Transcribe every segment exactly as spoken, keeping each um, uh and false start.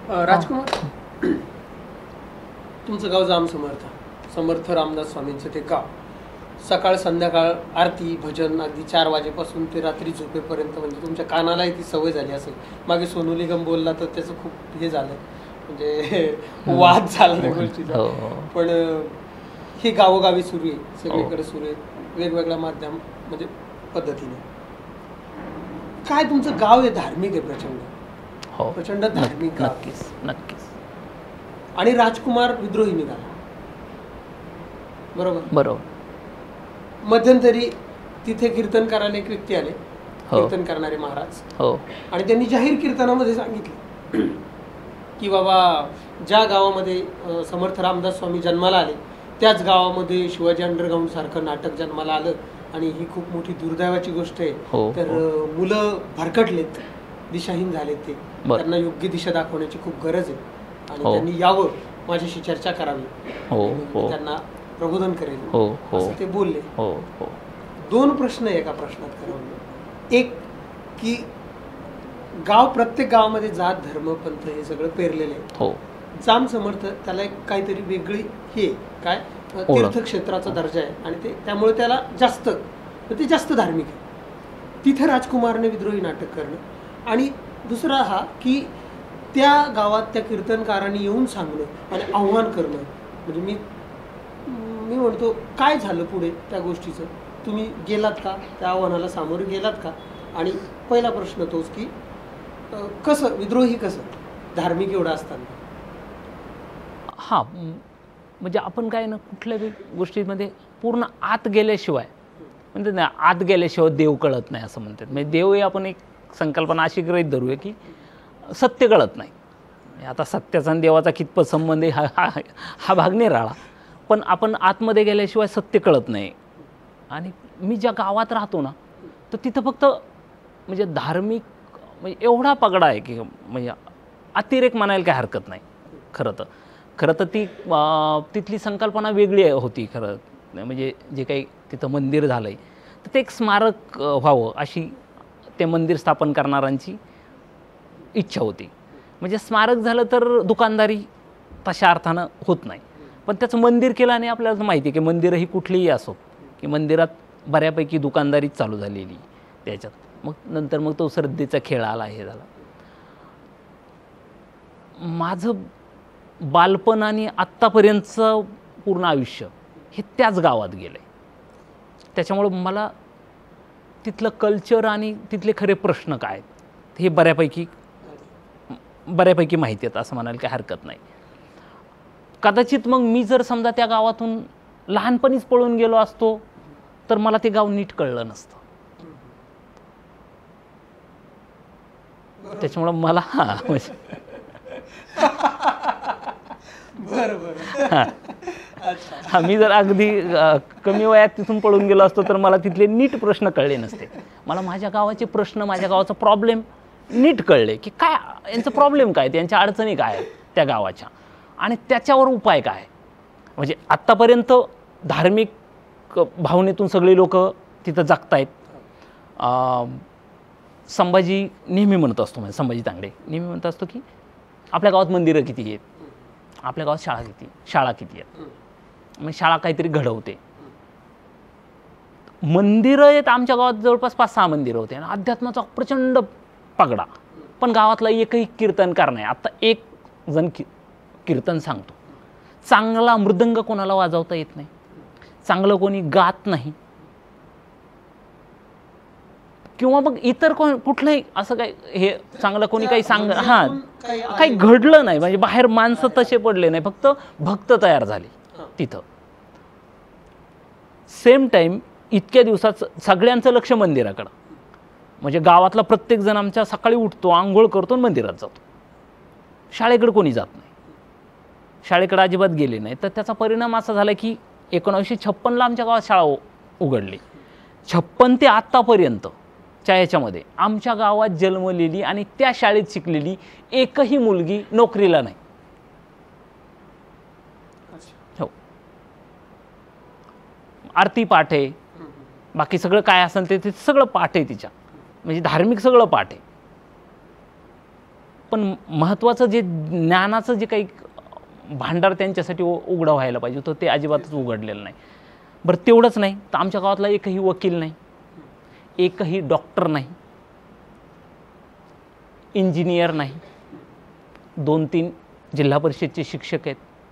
राजकुमार, तुमचं गाव जाम समर्थ समर्थ रामदास स्वामींचं ते गाव. सकाळ संध्याकाळ आरती भजन अगदी चार वाजेपासून ते रात्री झोपेपर्यंत, म्हणजे तुमच्या कानालाही ती सवय झाली असेल. मागे सोनू निगम बोलला तर त्याचं खूप हे झालं, म्हणजे वाद झाला त्या गोष्टीचा. पण हे गावोगावी सुरू आहे, सगळीकडे सुरू आहे, वेगवेगळ्या माध्यम म्हणजे पद्धतीने. काय तुमचं गाव हे धार्मिक आहे, प्रचंड प्रचंड धार्मिक. नक्कीच नक्कीच. आणि राजकुमार विद्रोही निघाला, बरोबर बरोबर. मध्यंतरी तिथे कीर्तन करायला एक व्यक्ती आले, कीर्तन करणारे महाराज. हो. आणि त्यांनी जाहीर कीर्तनामध्ये सांगितले की बाबा, ज्या गावामध्ये समर्थ रामदास स्वामी जन्माला आले त्याच गावामध्ये शिवाजी अंडरग्राऊंड सारखं नाटक जन्माला आलं, आणि ही खूप मोठी दुर्दैवाची गोष्ट आहे. तर मुलं भरकटलेत, दिशाहीन झालेत, ते त्यांना योग्य दिशा दाखवण्याची खूप गरज आहे, आणि त्यांनी यावं, माझ्याशी चर्चा करावी, त्यांना प्रबोधन करेल असं ते बोलले. दोन प्रश्न एका प्रश्नात करावं. एक की गाव, प्रत्येक गावामध्ये जात धर्म पंथ हे सगळं पेरलेलं आहे. जाम समर्थ त्याला एक काहीतरी वेगळी हे काय तीर्थक्षेत्राचा दर्जा आहे, आणि ते त्यामुळे त्याला जास्त ते जास्त धार्मिक आहे. तिथे राजकुमारने विद्रोही नाटक करणं, आणि दुसरा हा की त्या गावात त्या कीर्तनकारांनी येऊन सांगणं आणि आव्हान करणं. म्हणजे मी मी म्हणतो, काय झालं पुढे त्या गोष्टीचं? तुम्ही गेलात का, त्या आव्हानाला सामोरे गेलात का? आणि पहिला प्रश्न तोच की कसं विद्रोही, कसं धार्मिक एवढं असताना? हां, म्हणजे आपण काय ना, कुठल्याही गोष्टीमध्ये पूर्ण आत गेल्याशिवाय, म्हणजे ना आत गेल्याशिवाय देव कळत नाही असं म्हणतात. म्हणजे देव ही आपण एक संकल्पना अशी गृहीत धरूया की सत्य कळत नाही. आता सत्याचा आणि देवाचा कितपत संबंध आहे हा हा भाग नाही राहिला, पण आपण आतमध्ये गेल्याशिवाय सत्य कळत नाही. आणि मी ज्या गावात राहतो ना, तर तिथं फक्त म्हणजे धार्मिक म्हणजे एवढा पगडा आहे की म्हणजे अतिरेक म्हणायला काही हरकत नाही. खरं तर खरं तर ती तिथली संकल्पना वेगळी होती. खरं म्हणजे जे काही तिथं मंदिर झालं आहे, तर ते एक स्मारक व्हावं अशी ते मंदिर स्थापन करणाऱ्यांची इच्छा होती. म्हणजे स्मारक झालं तर दुकानदारी तशा अर्थानं होत नाही, पण त्याचं मंदिर केलं. आणि आपल्याला माहिती आहे की मंदिरं ही कुठलीही असो, की मंदिरात बऱ्यापैकी दुकानदारीच चालू झालेली त्याच्यात. मग नंतर मग तो श्रद्धेचा खेळ आला, हे झाला. माझं बालपण आणि आत्तापर्यंतचं पूर्ण आयुष्य हे त्याच गावात गेलं आहे. त्याच्यामुळं मला तिथलं कल्चर आणि तिथले खरे प्रश्न काय आहेत हे बऱ्यापैकी बऱ्यापैकी माहिती आहेत असं म्हणायला काही हरकत नाही. कदाचित मग मी जर समजा त्या गावातून लहानपणीच पळून गेलो असतो तर मला ते गाव नीट कळलं नसतं. त्याच्यामुळं मला हां म्हणजे हां हां मी जर अगदी कमी वयात तिथून पळून गेलो असतो तर मला तिथले नीट प्रश्न कळले नसते. मला माझ्या गावाचे प्रश्न, माझ्या गावाचा प्रॉब्लेम नीट कळले की काय यांचं प्रॉब्लेम काय, त्यांच्या अडचणी काय आहेत त्या गावाच्या, आणि त्याच्यावर उपाय काय. म्हणजे आत्तापर्यंत धार्मिक भावनेतून सगळे लोक तिथं जगतायत. संभाजी नेहमी म्हणत असतो, म्हणजे संभाजी तांगडे नेहमी म्हणत असतो की आपल्या गावात मंदिरं किती आहेत, आपल्या गावात शाळा किती शाळा किती आहेत, मग शाळा काहीतरी घडवते. मंदिरं आहेत आमच्या गावात जवळपास पाच सहा मंदिरं होते, आणि अध्यात्माचा प्रचंड पगडा, पण गावातला एकही कीर्तनकार नाही. आत्ता एक जण की कीर्तन सांगतो. चांगला मृदंग कोणाला वाजवता येत नाही, चांगलं कोणी गात नाही, किंवा मग इतर कोण कुठलंही असं काही हे चांगलं कोणी काही सांग हां काही घडलं नाही. म्हणजे बाहेर माणसं तसे पडले नाही, फक्त भक्त तयार झाले तिथं. सेम टाईम इतक्या दिवसात सगळ्यांचं लक्ष मंदिराकडं. म्हणजे गावातला प्रत्येक जण आमच्या सकाळी उठतो, आंघोळ करतो, मंदिरात जातो. शाळेकडे कोणी जात नाही, शाळेकडे अजिबात गेले नाही. तर त्याचा परिणाम असा झाला की एकोणीसशे छप्पनला आमच्या गावात शाळा उघडली. छप्पन ते आत्तापर्यंत च्या याच्यामध्ये आमच्या गावात जन्मलेली आणि त्या शाळेत शिकलेली एकही मुलगी नोकरीला नाही. हो, आरती पाठ आहे, बाकी सगळं काय असेल ते सगळं पाठ आहे तिच्या. म्हणजे धार्मिक सगळं पाठ आहे. पण महत्त्वाचं जे ज्ञानाचं जे काही भांडार त्यांच्यासाठी उ उघडं व्हायला पाहिजे होतं ते अजिबातच उघडलेलं नाही. बरं तेवढंच नाही तर आमच्या गावातला एकही वकील नाही, एकही डॉक्टर नाही, इंजिनियर नाही, दोन तीन जिल्हा परिषदचे शिक्षक आहेत,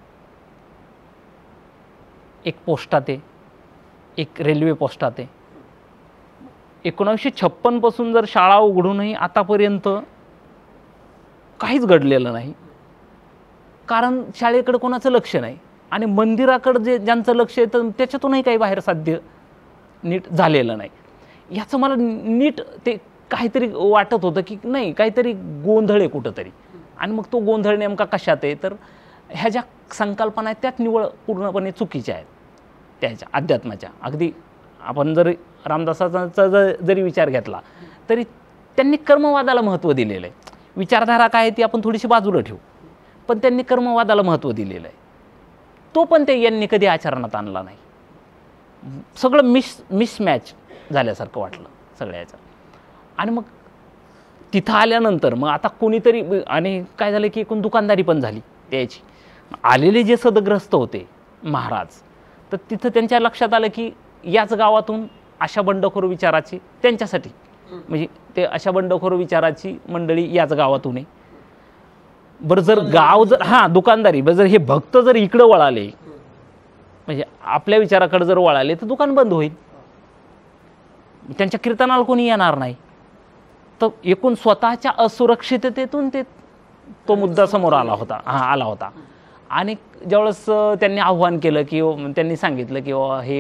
एक पोस्टात आहे, एक रेल्वे पोस्टात आहे. एकोणावीसशे छप्पन पासून जर शाळा उघडूनही आतापर्यंत काहीच घडलेलं नाही, कारण शाळेकडे कोणाचं लक्ष नाही आणि मंदिराकडे जे ज्यांचं लक्ष आहे तर त्याच्यातूनही काही बाहेर साध्य नीट झालेलं नाही. ह्याचं मला नीट ते काहीतरी वाटत होतं की नाही काहीतरी गोंधळ आहे कुठंतरी. आणि मग तो गोंधळ नेमका कशात आहे तर ह्या ज्या संकल्पना आहेत त्यात निवळ पूर्णपणे चुकीच्या आहेत त्याच्या अध्यात्माच्या. अगदी आपण जर रामदासांचा जरी विचार घेतला तरी त्यांनी कर्मवादाला महत्त्व दिलेलं आहे. विचारधारा काय ती आपण थोडीशी बाजूला ठेवू, पण त्यांनी कर्मवादाला महत्त्व दिलेलं आहे. तो पण ते यांनी कधी आचरणात आणला नाही. सगळं मिस मिसमॅच झाल्यासारखं वाटलं सगळ्याचं. आणि मग तिथं आल्यानंतर मग आता कोणीतरी आणि काय झालं की एकूण दुकानदारी पण झाली त्याची. आलेले जे सदग्रस्त होते महाराज तर तिथं त्यांच्या लक्षात आलं की याच गावातून अशा बंडखोर विचाराची त्यांच्यासाठी म्हणजे ते अशा बंडखोर विचाराची मंडळी याच गावातून आहे. बरं जर गाव जर हां दुकानदारी बरं जर हे भक्त जर इकडं वळाले म्हणजे आपल्या विचाराकडे जर वळाले तर दुकान बंद होईल, त्यांच्या कीर्तनाला कोणी येणार नाही. तर एकूण स्वतःच्या असुरक्षिततेतून ते तो मुद्दा समोर आला होता हां आला होता. आणि ज्यावेळेस त्यांनी आव्हान केलं की त्यांनी सांगितलं की हे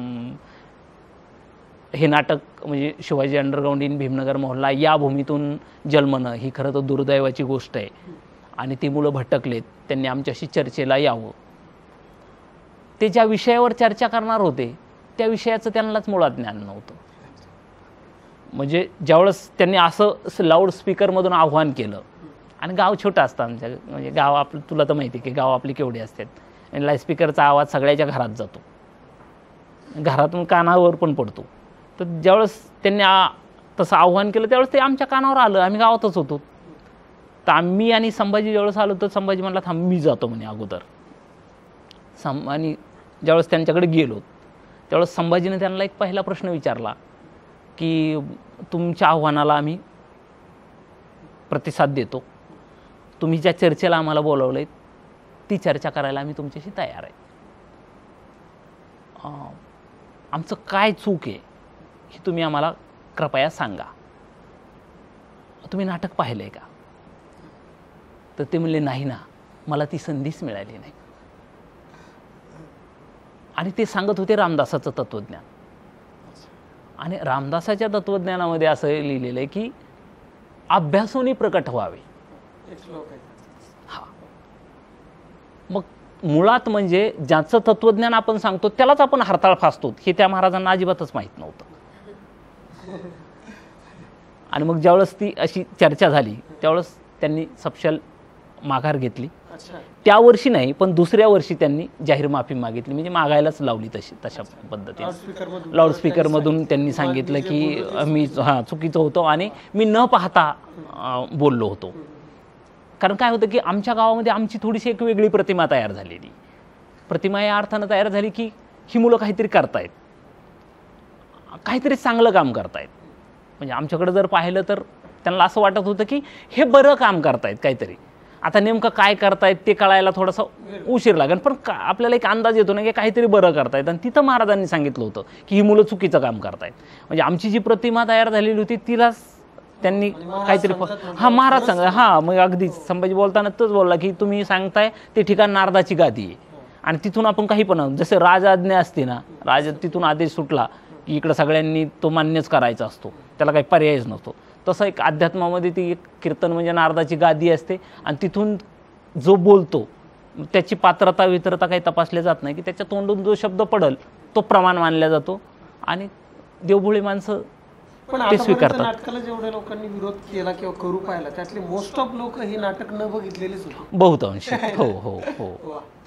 हे नाटक म्हणजे शिवाजी अंडरग्राऊंड इन भीमनगर मोहल्ला या भूमीतून जन्मणं ही खरं तर दुर्दैवाची गोष्ट आहे आणि ती मुलं भटकलेत, त्यांनी आमच्याशी चर्चेला यावं. ते ज्या विषयावर चर्चा करणार होते त्या विषयाचं त्यांनाच मुळात ज्ञान नव्हतं. म्हणजे ज्यावेळेस त्यांनी असं लाऊडस्पीकरमधून आव्हान केलं आणि गाव छोटं असतं आमच्या म्हणजे गाव आपलं तुला तर माहिती आहे की गाव आपली केवढी असतात आणि लाऊडस्पीकरचा आवाज सगळ्याच्या घरात जातो, घरातून कानावर पण पडतो. तर ज्यावेळेस त्यांनी आ तसं आव्हान केलं त्यावेळेस ते आमच्या कानावर आलं, आम्ही गावातच होतो. तर आम्ही आणि संभाजी ज्यावेळेस आलो तर संभाजी म्हणला थांब मी जातो म्हणे अगोदर. सं आणि ज्यावेळेस त्यांच्याकडे गेलो त्यावेळेस संभाजीने त्यांना एक पहिला प्रश्न विचारला की तुमच्या आव्हानाला आम्ही प्रतिसाद देतो, तुम्ही ज्या चर्चेला आम्हाला बोलवलं आहे ती चर्चा करायला आम्ही तुमच्याशी तयार आहे. आमचं काय चूक आहे हे तुम्ही आम्हाला कृपया सांगा. तुम्ही नाटक पाहिलं आहे का? तर ते म्हणले नाही ना, मला ती संधीच मिळाली नाही. आणि ते सांगत होते रामदासाचं तत्त्वज्ञान. आणि रामदासाच्या तत्त्वज्ञानामध्ये असं लिहिलेलं आहे की अभ्यासोनी प्रकट व्हावे. हा मग मुळात म्हणजे ज्याचं तत्त्वज्ञान आपण सांगतो त्यालाच आपण हरताळ फासतो हे त्या महाराजांना अजिबातच माहीत नव्हतं. आणि मग ज्यावेळेस ती अशी चर्चा झाली त्यावेळेस त्यांनी सपशेल माघार घेतली. त्या वर्षी नाही पण दुसऱ्या वर्षी त्यांनी जाहीर माफी मागितली, म्हणजे मागायलाच लावली तशी तशा पद्धतीने. लाऊडस्पीकरमधून त्यांनी सांगितलं की मी हां चुकीचं होतो आणि मी न पाहता बोललो होतो. कारण काय होतं की आमच्या गावामध्ये आमची थोडीशी एक वेगळी प्रतिमा तयार झालेली. प्रतिमा या अर्थानं तयार झाली की ही मुलं काहीतरी करतायत, काहीतरी चांगलं काम करतायत. म्हणजे आमच्याकडे जर पाहिलं तर त्यांना असं वाटत होतं की हे बरं काम करतायत काहीतरी. आता नेमकं काय करतायत ते कळायला थोडासा उशीर लागेल पण का आपल्याला एक अंदाज येतो ना की काहीतरी बरं करतायत. आणि तिथं महाराजांनी सांगितलं होतं की ही मुलं चुकीचं काम करतायत. म्हणजे आमची जी प्रतिमा तयार झालेली होती तिलाच त्यांनी काहीतरी हां महाराज सांगा हां मग अगदी संभाजी बोलताना तोच बोलला की तुम्ही सांगताय ते ठिकाण नारदाची गादी आहे आणि तिथून आपण काही पण जसं राज आज्ञा असते ना, राज तिथून आदेश सुटला की इकडं सगळ्यांनी तो मान्यच करायचा असतो, त्याला काही पर्यायच नसतो. तसं एक अध्यात्मामध्ये ती एक कीर्तन म्हणजे नारदाची गादी असते आणि तिथून जो बोलतो त्याची पात्रता वित्रता काही तपासल्या जात नाही की त्याच्या तोंडून जो शब्द पडल तो प्रमाण मानला जातो आणि देवभोळी माणसं ते स्वीकारतात. नाटकाला जेवढ्या लोकांनी विरोध केला किंवा करू पाहिला त्यातले मोस्ट ऑफ लोक हे नाटक न बघितलेलेच होते बहुतांश. हो हो हो